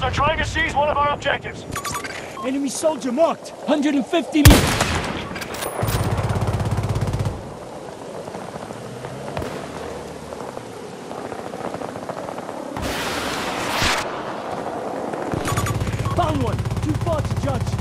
They're trying to seize one of our objectives. Enemy soldier marked. 150 meters. Found one. Too far to judge.